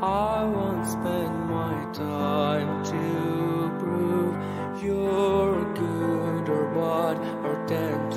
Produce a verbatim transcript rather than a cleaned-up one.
I won't spend my time to prove you're good or bad or tend